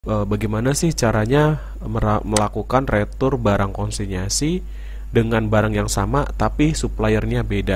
Bagaimana sih caranya melakukan retur barang konsinyasi dengan barang yang sama tapi suppliernya beda?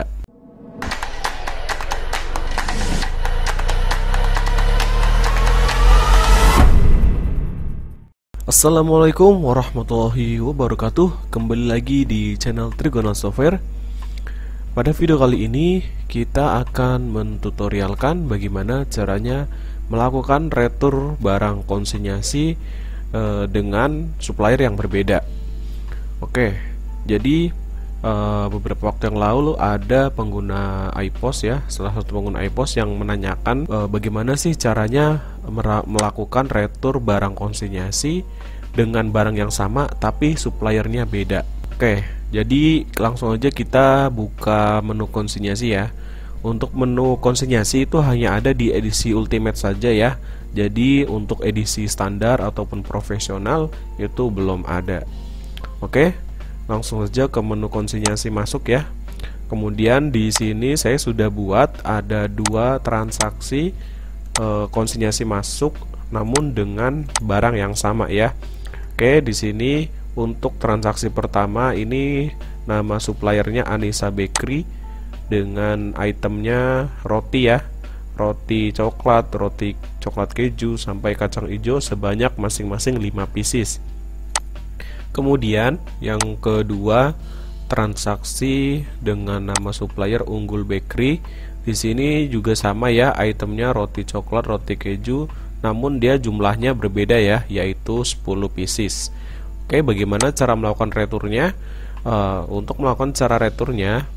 Assalamualaikum warahmatullahi wabarakatuh. Kembali lagi di channel Trigona Software. Pada video kali ini kita akan mentutorialkan bagaimana caranya melakukan retur barang konsinyasi dengan supplier yang berbeda. Oke, jadi beberapa waktu yang lalu ada pengguna iPOS ya, salah satu pengguna iPOS yang menanyakan bagaimana sih caranya melakukan retur barang konsinyasi dengan barang yang sama tapi suppliernya beda. Oke, jadi langsung aja kita buka menu konsinyasi ya. Untuk menu konsinyasi itu hanya ada di edisi Ultimate saja ya. Jadi untuk edisi standar ataupun profesional itu belum ada. Oke, langsung saja ke menu konsinyasi masuk ya. Kemudian di sini saya sudah buat ada dua transaksi konsinyasi masuk namun dengan barang yang sama ya. Oke, di sini untuk transaksi pertama ini nama suppliernya Anissa Bakery dengan itemnya roti ya, roti coklat keju sampai kacang hijau sebanyak masing-masing 5 pieces. Kemudian yang kedua transaksi dengan nama supplier Unggul Bakery, di sini juga sama ya, itemnya roti coklat, roti keju, namun dia jumlahnya berbeda ya, yaitu 10 pieces. Oke, bagaimana cara melakukan returnya? Untuk melakukan cara returnya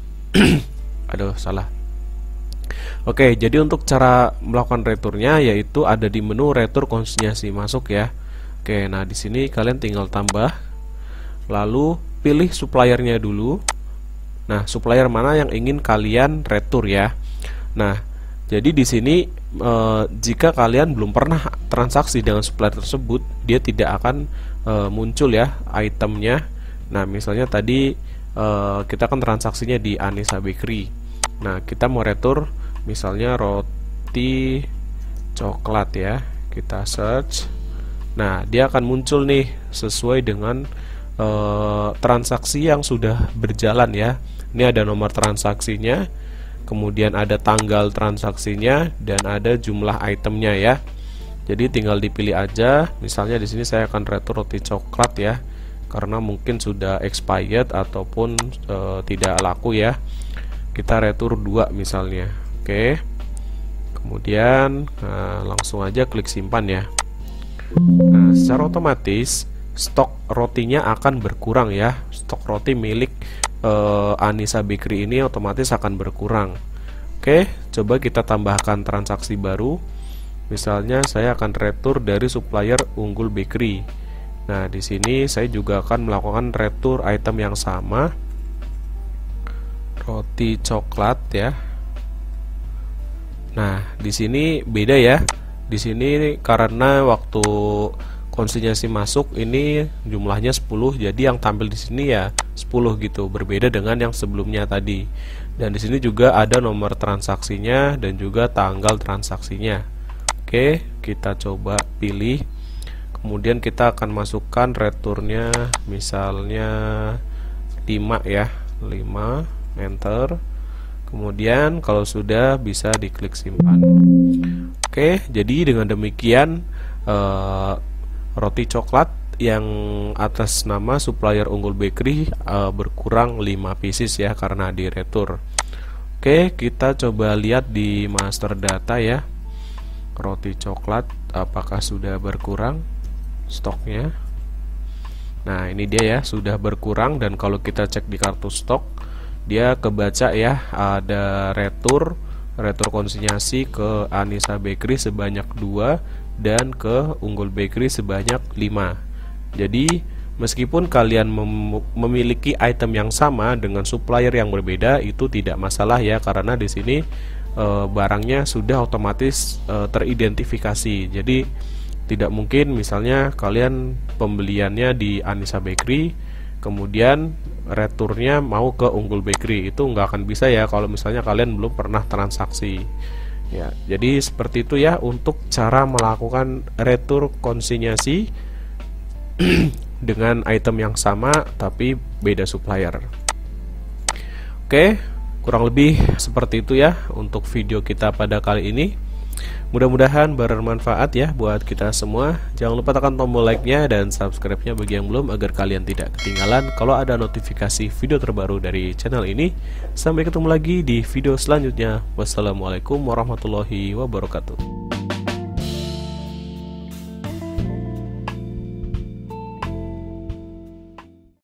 Oke, jadi untuk cara melakukan returnya yaitu ada di menu retur konsinyasi masuk ya. Oke, nah di sini kalian tinggal tambah, lalu pilih suppliernya dulu. Nah, supplier mana yang ingin kalian retur ya. Nah, jadi di sini jika kalian belum pernah transaksi dengan supplier tersebut, dia tidak akan muncul ya itemnya. Nah, misalnya tadi kita kan transaksinya di Anissa Bakery. Nah, kita mau retur misalnya roti coklat ya. Kita search. Nah, dia akan muncul nih sesuai dengan transaksi yang sudah berjalan ya. Ini ada nomor transaksinya, kemudian ada tanggal transaksinya dan ada jumlah itemnya ya. Jadi tinggal dipilih aja. Misalnya di sini saya akan retur roti coklat ya, karena mungkin sudah expired ataupun tidak laku ya. Kita retur 2 misalnya. Oke. Kemudian langsung aja klik simpan ya. Nah, secara otomatis stok rotinya akan berkurang ya. Stok roti milik Anissa Bakery ini otomatis akan berkurang. Oke, coba kita tambahkan transaksi baru. Misalnya saya akan retur dari supplier Unggul Bakery. Nah, di sini saya juga akan melakukan retur item yang sama, roti coklat ya. Nah, di sini beda ya. Di sini karena waktu konsinyasi masuk ini jumlahnya 10, jadi yang tampil di sini ya 10 gitu, berbeda dengan yang sebelumnya tadi. Dan di sini juga ada nomor transaksinya dan juga tanggal transaksinya. Oke, kita coba pilih. Kemudian kita akan masukkan returnya misalnya 5 ya, 5, enter. Kemudian kalau sudah bisa diklik simpan. Oke, jadi dengan demikian roti coklat yang atas nama supplier Unggul Bakery berkurang 5 pieces ya karena di retur. Oke, kita coba lihat di master data ya. Roti coklat apakah sudah berkurang stoknya? Nah, ini dia ya, sudah berkurang. Dan kalau kita cek di kartu stok, dia kebaca ya, ada retur konsinyasi ke Anissa Bakery sebanyak 2 dan ke Unggul Bakery sebanyak 5. Jadi meskipun kalian memiliki item yang sama dengan supplier yang berbeda, itu tidak masalah ya, karena di sini barangnya sudah otomatis teridentifikasi. Jadi tidak mungkin misalnya kalian pembeliannya di Anissa Bakery, kemudian returnya mau ke Unggul Bakery, itu nggak akan bisa ya kalau misalnya kalian belum pernah transaksi. Ya, jadi seperti itu ya untuk cara melakukan retur konsinyasi dengan item yang sama tapi beda supplier. Oke, kurang lebih seperti itu ya untuk video kita pada kali ini. Mudah-mudahan bermanfaat ya buat kita semua. Jangan lupa tekan tombol like-nya dan subscribe-nya bagi yang belum agar kalian tidak ketinggalan kalau ada notifikasi video terbaru dari channel ini. Sampai ketemu lagi di video selanjutnya. Wassalamualaikum warahmatullahi wabarakatuh.